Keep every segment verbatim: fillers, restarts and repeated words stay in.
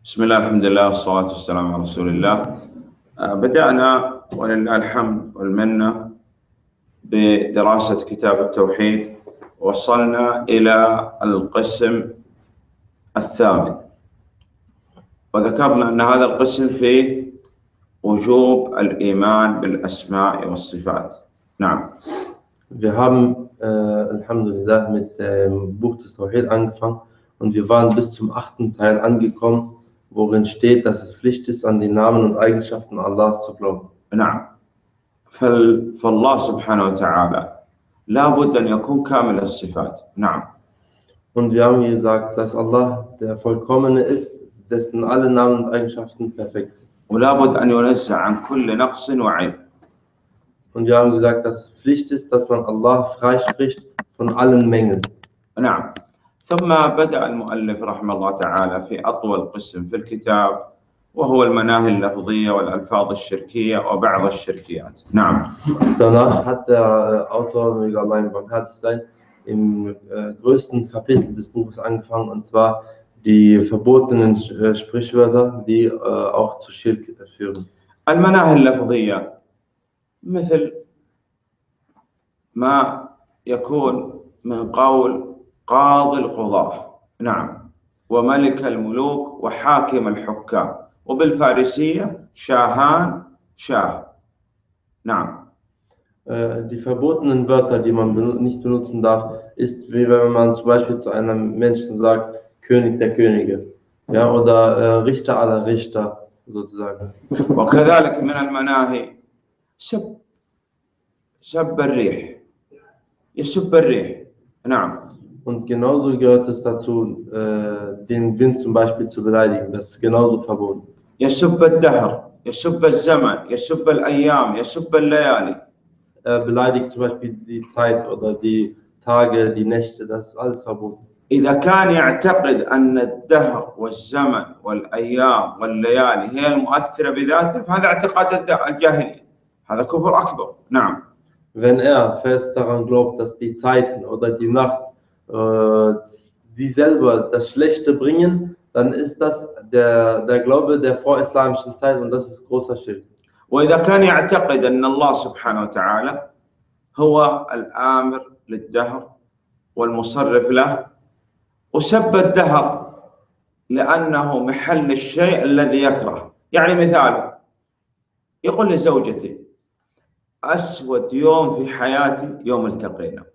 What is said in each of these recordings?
بسم الله الحمد لله والصلاة والسلام على رسول الله. بدأنا ولله الحمد والمنة بدراسة كتاب التوحيد، وصلنا إلى القسم الثامن، وذكرنا أن هذا القسم فيه وجوب الإيمان بالأسماء والصفات. نعم. Wir haben äh, Alhamdulillah mit dem Buch des Tawhid angefangen und wir waren bis zum achten Teil angekommen, worin steht, dass es Pflicht ist, an die Namen und Eigenschaften Allahs zu glauben. نعم. فالله سبحانه وتعالى لا بد أن يكون كامل الصفات. نعم. Und wir haben gesagt, dass Allah der Vollkommene ist, dessen alle Namen und Eigenschaften perfekt sind. ولا بد أن ينزه عن كل نقص وعيب. Und wir haben gesagt, dass es Pflicht ist, dass man Allah freispricht von allen Mängeln. نعم. ثم بدأ المؤلف رحمه الله تعالى في أطول قسم في الكتاب، وهو المناهي اللفظية والألفاظ الشركية وبعض الشركيات. نعم. Danach hat der Autor, möge Allah ihm barmherzig sein, im äh, größten Kapitel des Buches angefangen, und zwar die verbotenen äh, Sprichwörter, die äh, auch zu Schirk führen. المناهي اللفظية مثل ما يكون من قول قاضي القضاة، نعم، وملك الملوك وحاكم الحكام، وبالفارسية شاهان شاه. نعم. Die verbotenen Wörter, die man nicht benutzen darf, ist wie wenn man zum Beispiel zu einem Menschen sagt, König der Könige, ja, oder äh, Richter aller Richter sozusagen. وكذلك من المناهي سب سب الريح، يسب الريح. نعم. Und genauso gehört es dazu, äh, den Wind zum Beispiel zu beleidigen. Das ist genauso verboten. يسب الدهر، يسب الزمن، يسب الأيام، يسب الليالي. Er beleidigt zum Beispiel die Zeit oder die Tage, die Nächte. Das ist alles verboten. إذا كان يعتقد أن الدهر والزمن والأيام والليالي هي المؤثرة بذاته، فهذا اعتقاد الجاهلية، هذا كفر أكبر. نعم. Wenn er fest daran glaubt, dass die Zeiten oder die Nacht äh, die selber das Schlechte bringen, dann ist das der, der Glaube der vorislamischen Zeit, und das ist großer Schirk. وإذا كان يعتقد أن الله سبحانه وتعالى هو الآمر للدهر والمصرف له، وسب الدهر لأنه محل الشيء الذي يكره. يعني مثال، يقول لزوجتي أسود يوم في حياتي يوم التقينا.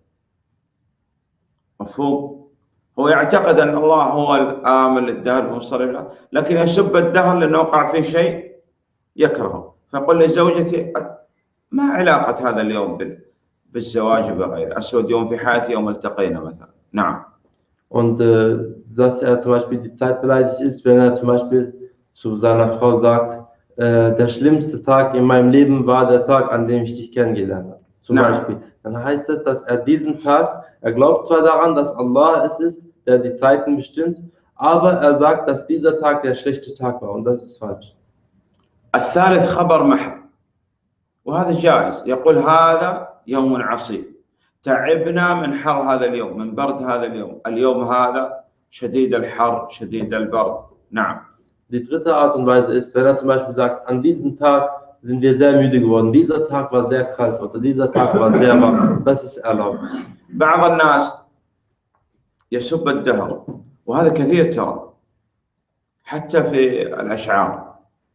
مفهوم؟ هو يعتقد أن الله هو الآمر للدهر والمصرف له، لكن يسب الدهر لأنه وقع فيه شيء يكرهه، فيقول لزوجتي ما علاقة هذا اليوم بالزواج وبغيره، أسود يوم في حياتي يوم التقينا مثلا. نعم. Und äh, dass er zum Beispiel die Zeit beleidigt ist, wenn er zum Beispiel zu seiner Frau sagt, äh, der schlimmste Tag in meinem Leben war der Tag, an dem ich dich kennengelernt habe. Zum Nein. Beispiel. Dann heißt es, dass er diesen Tag, er glaubt zwar daran, dass Allah es ist, der die Zeiten bestimmt, aber er sagt, dass dieser Tag der schlechte Tag war, und das ist falsch. الثالث خبر محض، وهذا جائز. يقول هذا يوم عصيب، تعبنا من حر هذا اليوم، من برد هذا اليوم، اليوم هذا شديد الحر شديد البرد. نعم. Die dritte Art und Weise ist, wenn er zum Beispiel sagt, an diesem Tag sind wir sehr müde geworden, dieser Tag war sehr kalt oder dieser Tag war sehr warm, das ist erlaubt. بعض الناس يسب الدهر، وهذا كثير ترى، حتى في الأشعار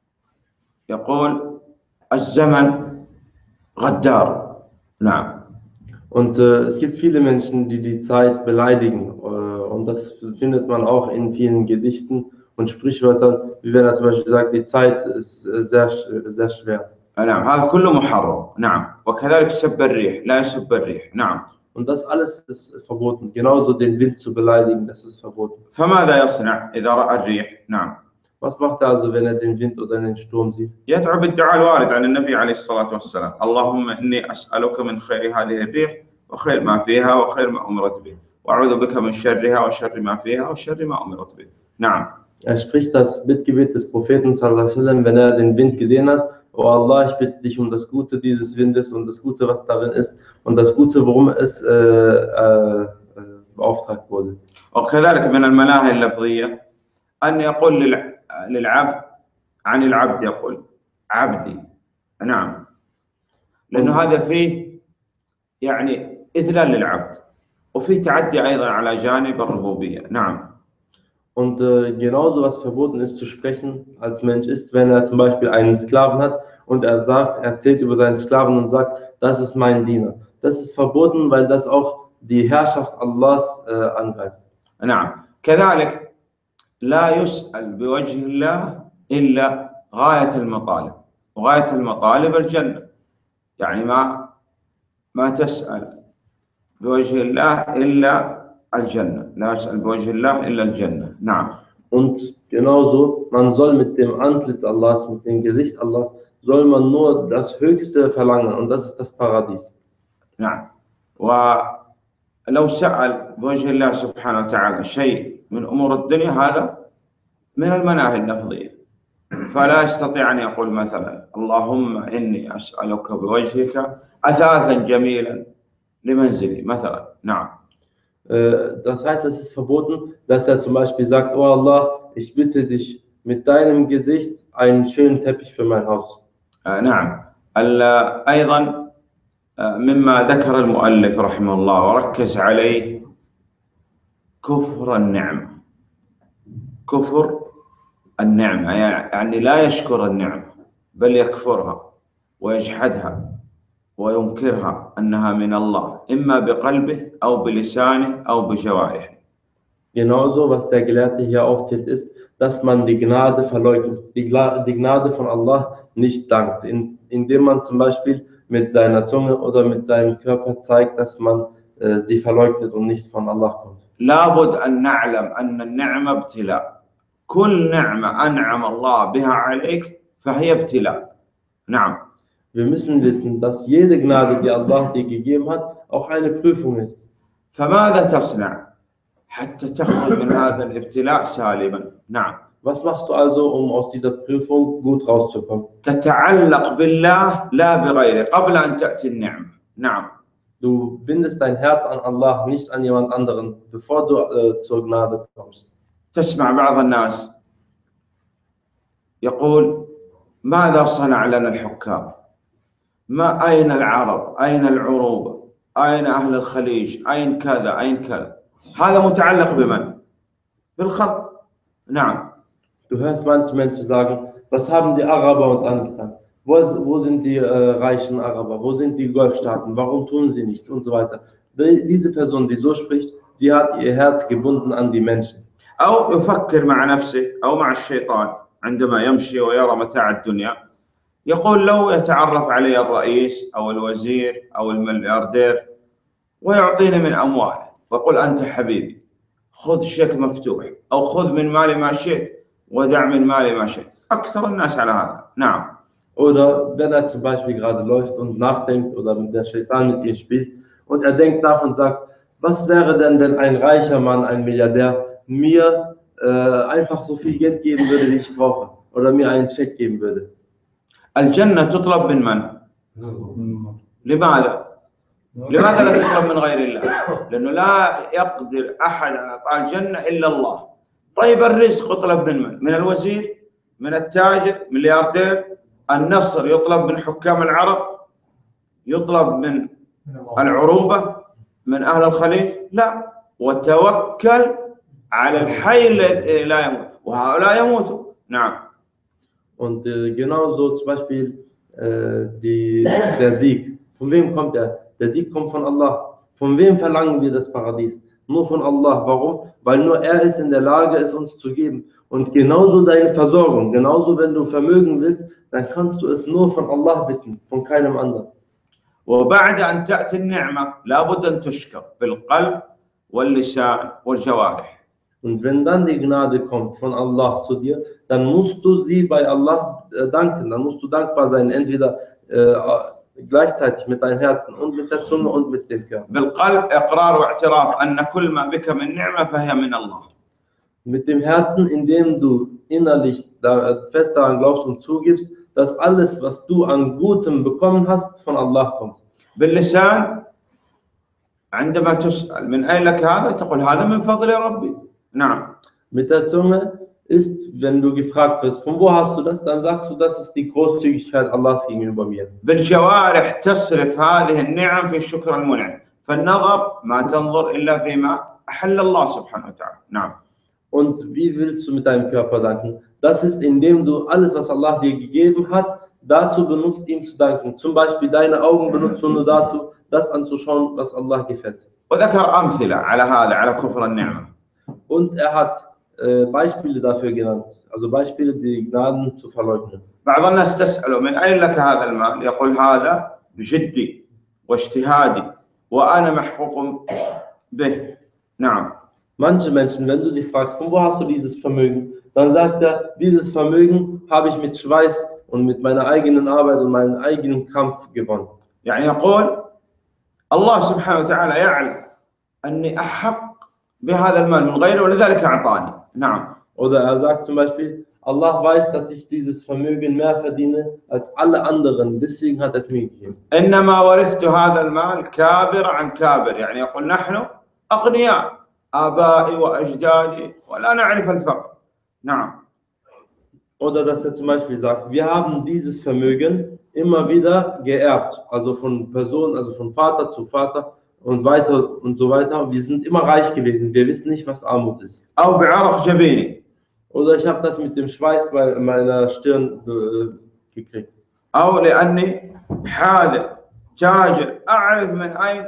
يقول الزمن غدار. نعم. Und äh, es gibt viele Menschen, die die Zeit beleidigen, äh, und das findet man auch in vielen Gedichten und Sprichwörtern, wie wenn er zum Beispiel sagt, die Zeit ist äh, sehr, sehr schwer. نعم. هذا كله محرم. نعم. وكذلك سب الريح، لا يسب الريح. نعم. Und das alles ist verboten. Genauso den Wind zu beleidigen, das ist verboten. فماذا يصنع إذا رأى الريح؟ نعم. Was macht er also, wenn er den Wind oder den Sturm sieht? يدعو بالدعاء الوارد عن النبي عليه الصلاة والسلام: اللهم إني أسألك من خير هذه الريح وخير ما فيها وخير ما أمرت به، وأعوذ بك من شرها وشر ما فيها وشر ما أمرت به. نعم. Er spricht das Bittgebet des Propheten sallallahu alaihi wasallam, wenn er den Wind gesehen hat: O Allah, ich bitte dich um das Gute dieses Windes und das Gute, was darin ist, und das Gute, worum es äh, äh, beauftragt wurde. وكذلك من المناهي اللفظية أن يقول للع- للعبد عن العبد يقول عبدي. نعم، لأنه هذا فيه يعني إذلال للعبد وفيه تعدي أيضا على جانب الربوبية. نعم. Und äh, genauso was verboten ist zu sprechen als Mensch ist, wenn er zum Beispiel einen Sklaven hat und er sagt, er erzählt über seinen Sklaven und sagt, das ist mein Diener. Das ist verboten, weil das auch die Herrschaft Allahs äh, angreift. نعم، كذلك لا يسأل بوجه الله إلا غاية المطالب، وغاية المطالب الجنة. يعني ما ما تسأل بوجه الله إلا الجنة، لا يسأل بوجه الله إلا الجنة. نعم. Und genauso, man soll mit dem Antlitz Allahs, mit dem Gesicht Allahs, soll man nur das Höchste verlangen und das ist das Paradies. نعم. ولو سأل بوجه الله سبحانه وتعالى شيء من أمور الدنيا هذا من المناهي اللفظية، فلا يستطيع أن يقول مثلا اللهم إني أسألك بوجهك أثاثا جميلا لمنزلي مثلا. نعم. Das heißt, es ist verboten, dass er zum Beispiel sagt, oh Allah, ich bitte dich mit deinem Gesicht einen schönen Teppich für mein Haus. نعم. أيضا مما ذكر المؤلف رحمه الله وركز عليه كفر النعمة. كفر النعمة يعني لا يشكر النعمة بل يكفرها ويجحدها وينكرها أنها من الله إما بقلبه أو بلسانه أو بجوارحه. Genauso, was der Gelehrte hier aufzählt, ist, dass man die Gnade verleugnet, die, die Gnade von Allah nicht dankt, in, indem man zum Beispiel mit seiner Zunge oder mit seinem Körper zeigt, dass man äh, sie verleugnet und nicht von Allah kommt. لابد أن نعلم أن النعمة ابتلاء. كل نعمة أنعم الله بها عليك فهي ابتلاء. نعم. Wir müssen wissen, dass jede Gnade, die Allah dir gegeben hat, auch eine Prüfung ist. فماذا تصنع حتى تخرج من هذا الابتلاء سالما؟ نعم. Was machst du also, um aus dieser Prüfung gut rauszukommen? تتعلق بالله لا بغيره قبل أن تأتي النعمة. نعم. Du bindest dein Herz an Allah, nicht an jemand anderen, bevor du äh, zur Gnade kommst. تسمع بعض الناس يقول ماذا صنع لنا الحكام؟ ما أين العرب؟ أين العروبة؟ أين أهل الخليج؟ أين كذا؟ أين كذا؟ هذا متعلق بمن؟ بالخلق. نعم. Du hörst manche Menschen sagen, was haben die Araber uns angetan? Wo, wo sind die äh, reichen Araber? Wo sind die Golfstaaten? Warum tun sie nichts? Und so weiter. Die, diese Person, die so spricht, die hat ihr Herz gebunden an die Menschen. أو يفكر مع نفسه أو مع الشيطان عندما يمشي ويرى متاع الدنيا يقول لو يتعرف علي الرئيس أو الوزير أو الملياردير ويعطيني من أمواله ويقول أنت حبيبي خذ شيك مفتوح أو خذ من مالي ما شئت ودع من مالي ما شئت. أكثر الناس على هذا. نعم. Oder wenn er zum Beispiel gerade läuft und nachdenkt oder mit der Shaitan mit ihm spielt und er denkt nach und sagt, was wäre denn, wenn ein reicher Mann, ein Milliardär mir äh, einfach so viel Geld geben würde, wie ich brauche, oder mir einen Check geben würde. الجنة تطلب من من؟ لماذا؟ لماذا لا تطلب من غير الله؟ لأنه لا يقدر أحد على إعطاء الجنة إلا الله. طيب الرزق يطلب من من؟ من الوزير، من التاجر، ملياردير. النصر يطلب من حكام العرب، يطلب من العروبة، من أهل الخليج. لا، وتوكل على الحي الذي لا يموت وهؤلاء يموتوا. نعم. Und äh, genauso zum Beispiel äh, die, der Sieg. Von wem kommt er? Der Sieg kommt von Allah. Von wem verlangen wir das Paradies? Nur von Allah. Warum? Weil nur er ist in der Lage, es uns zu geben. Und genauso deine Versorgung. Genauso wenn du Vermögen willst, dann kannst du es nur von Allah bitten, von keinem anderen. وبعد أن تأتي النعمة لابد أن تشكر بالقلب واللسان والجوارح. Und wenn dann die Gnade kommt von Allah zu dir, dann musst du sie bei Allah äh, danken. Dann musst du dankbar sein, entweder äh, gleichzeitig mit deinem Herzen und mit der Zunge und mit dem Körper. بالقلب إقرار واعتراف أن كل ما بك من نعمة فهي من الله. Mit dem Herzen, indem du innerlich da, fest daran glaubst und zugibst, dass alles, was du an Gutem bekommen hast, von Allah kommt. باللسان عندما تسأل من أين لك هذا تقول هذا من فضل ربي. نعم. Mit der Zunge, ist, wenn du gefragt wirst, von wo hast du das, dann sagst du, das ist die Großzügigkeit Allahs gegenüber mir. بالجوارح تصرف هذه النعم في الشكر المنعم فالنظر ما تنظر إلا فيما أحل الله سبحانه وتعالى. نعم. Und wie willst du mit deinem Körper danken? Das ist, indem du alles, was Allah dir gegeben hat, dazu benutzt, ihm zu danken. Zum Beispiel deine Augen benutzt du nur dazu, das anzuschauen, was Allah gefällt. وذكر أمثلة على هذا على كفر النعمة. Und er hat äh, Beispiele dafür genannt, also Beispiele, die Gnaden zu verleugnen. بعض الناس تسأله من أين لك هذا المال؟ يقول هذا بجدي واجتهادي وأنا محقوق به. نعم. Manche Menschen, wenn du sie fragst, von wo hast du dieses Vermögen, dann sagt er, dieses Vermögen habe ich mit Schweiß und mit meiner eigenen Arbeit und meinem eigenen Kampf gewonnen. يعني يقول الله سبحانه وتعالى يعلم أني أحق بهذا المال من غيره ولذلك أعطاني. نعم. Oder er sagt zum Beispiel, Allah weiß, dass ich dieses Vermögen mehr verdiene als alle anderen, deswegen hat er es mir gegeben. إنما ورثت هذا المال كابر عن كابر يعني يقول نحن أغنياء آبائي وأجدادي ولا نعرف الفقر. نعم. Oder dass er zum Beispiel sagt, wir haben dieses Vermögen immer wieder geerbt, also von Person, also von Vater zu Vater und weiter und so weiter. Wir sind immer reich gewesen, wir wissen nicht, was Armut ist. أو بعرق جبيني. Oder ich habe das mit dem Schweiß bei meiner Stirn äh, gekriegt. أو لأني حاذق تاجر أعرف من أين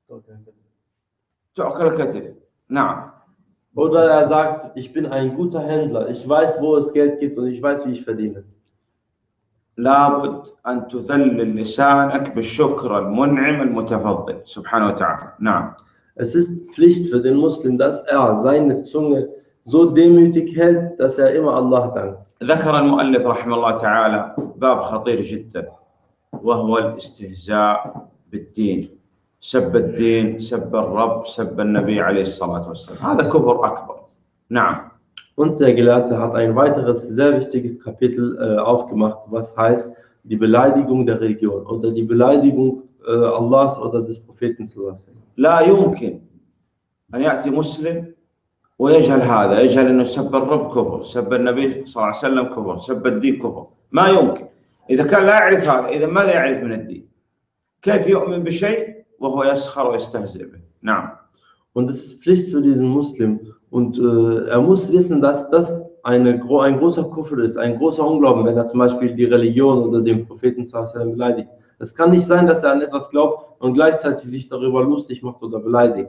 تؤكل الكتف. نعم. Oder er sagt, ich bin ein guter Händler, ich weiß, wo es Geld gibt und ich weiß, wie ich verdiene. لابد أن تذلل لسانك بالشكر المنعم المتفضل سبحانه وتعالى. نعم. Es ist Pflicht für den Muslim, dass er seine Zunge so demütig hält, dass er immer Allah dankt. ذكر المؤلف رحمه الله تعالى باب خطير جدا وهو الاستهزاء بالدين. سب الدين، سب الرب، سب النبي عليه الصلاة والسلام. هذا كفر أكبر. نعم. Und der Gelehrte hat ein weiteres sehr wichtiges Kapitel äh, aufgemacht, was heißt die Beleidigung der Religion oder die Beleidigung äh, Allahs oder des Propheten. لا يمكن أن يأتي مسلم ويجهل هذا، يجهل أنه سب الرب كفر، سب النبي صلى الله عليه وسلم كفر، سب الدين كفر. ما يمكن. إذا كان لا يعرف هذا، إذا ماذا يعرف من الدين؟ كيف يؤمن بشيء وهو يسخر ويستهزئ به؟ نعم. Und es ist Pflicht für diesen Muslim und äh, er muss wissen, dass das eine, ein großer Kufr ist, ein großer Unglauben, wenn er zum Beispiel die Religion oder den Propheten beleidigt. Es kann nicht sein, dass er an etwas glaubt und gleichzeitig sich darüber lustig macht oder beleidigt.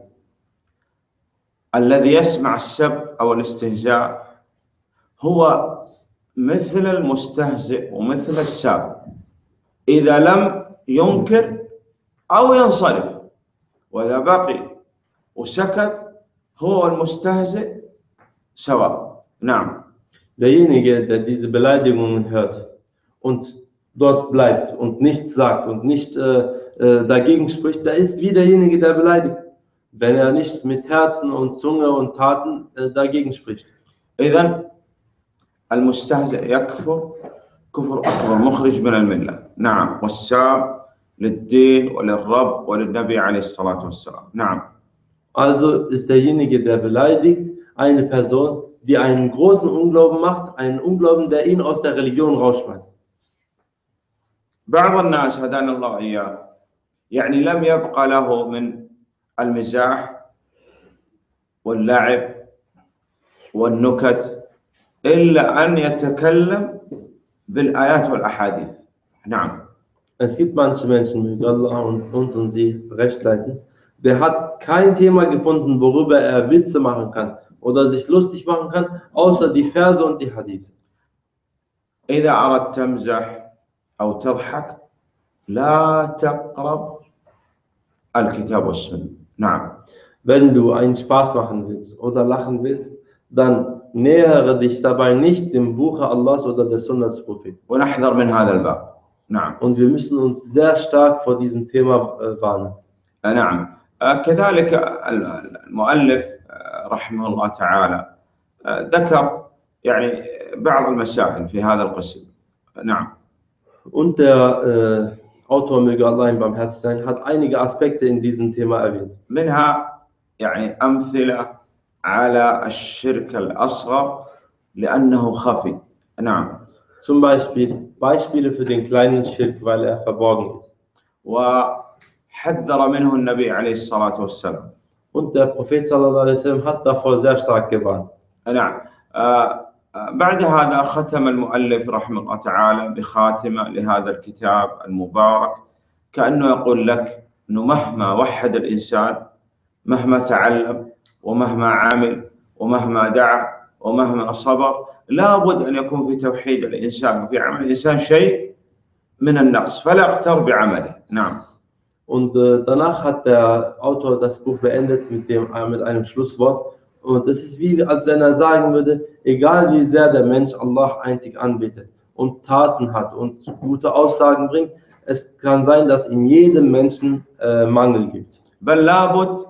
الذي يسمع السب أو الاستهزاء هو مثل المستهزئ ومثل الساب إذا لم ينكر أو ينصرف، وإذا بقي وسكت هو المستهزئ سواء. نعم. Derjenige, der diese Beleidigungen hört und dort bleibt und nichts sagt und nicht äh, äh, dagegen spricht, der ist wie derjenige, der beleidigt, wenn er nicht mit Herzen und Zunge und Taten äh, dagegen spricht. إذن المستهزئ يكفر كفر أكبر مخرج من الملة. نعم. والساب للدين وللرب وللنبي عليه الصلاة والسلام. نعم. Also ist derjenige, der beleidigt, eine Person, die einen großen Unglauben macht, einen Unglauben, der ihn aus der Religion rausschmeißt. بعض الناس هدانا الله إياه يعني لم يبقى له من المزاح واللعب والنكت إلا أن يتكلم بالآيات والأحاديث. نعم. Es gibt manche Menschen, möge Allah und uns und sie recht leiten, der hat kein Thema gefunden, worüber er Witze machen kann oder sich lustig machen kann, außer die Verse und die Hadith. إذا أردت تمزح أو تضحك لا تقرب الكتاب والسنة. نعم. Wenn du einen Spaß machen willst oder lachen willst, dann nähere dich dabei nicht dem Buche Allahs oder des Sunna des Propheten. ونحذر من هذا الباب. نعم. Und wir müssen uns sehr stark vor diesem Thema äh, warnen. نعم. كذلك المؤلف رحمه الله تعالى ذكر يعني بعض المسائل في هذا القسم. نعم. Und der äh, Autor, möge Allah ihm barmherzig sein, hat einige Aspekte in diesem Thema erwähnt. منها يعني أمثلة على الشرك الأصغر لأنه خفي. نعم. Zum Beispiel Beispiele für den kleinen Schirk, weil er verborgen ist. وحذر منه النبي عليه الصلاة والسلام. Und der Prophet sallallahu alaihi wasallam hat davor sehr stark gewarnt. نعم. آه بعد هذا ختم المؤلف رحمه الله تعالى بخاتمة لهذا الكتاب المبارك، كأنه يقول لك أنه مهما وحد الإنسان، مهما تعلم ومهما عمل ومهما دعا ومهما صبر، لابد أن يكون في توحيد الإنسان وفي عمل الإنسان شيء من النقص فلا يغتر بعمله. نعم. Und äh, danach hat der Autor das Buch beendet mit, dem, äh, mit einem Schlusswort. Und es ist wie, als wenn er sagen würde, egal wie sehr der Mensch Allah einzig anbetet und Taten hat und gute Aussagen bringt, es kann sein, dass in jedem Menschen äh, Mangel gibt. بل لابد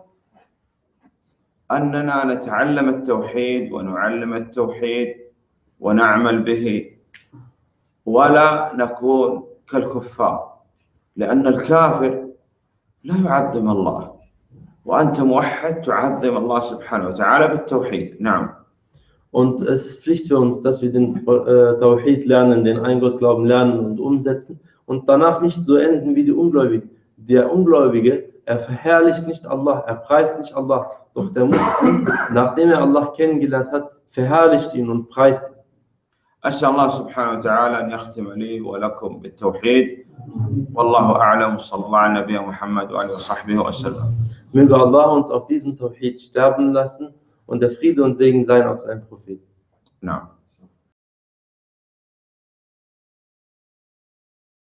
أننا نتعلم التوحيد ونعلم التوحيد ونعمل به ولا نكون كالكفار، لأن الكافر لا يعظم الله وأنت موحد تعظم الله سبحانه وتعالى بالتوحيد. نعم. Und es ist Pflicht für uns, dass wir den äh, Tawhid lernen, den Eingottglauben lernen und umsetzen und danach nicht so enden wie die Ungläubigen. Der Ungläubige, er verherrlicht nicht Allah, er preist nicht Allah, doch der Muslim, nachdem er Allah kennengelernt hat, verherrlicht ihn und preist ihn. أسأل الله سبحانه وتعالى أن يختم لي ولكم بالتوحيد، والله أعلم، صلى الله على نبينا محمد وآله وصحبه وسلم. Möge Allah uns auf diesen Tawhid sterben lassen und der Friede und Segen sein auf seinen Propheten. نعم.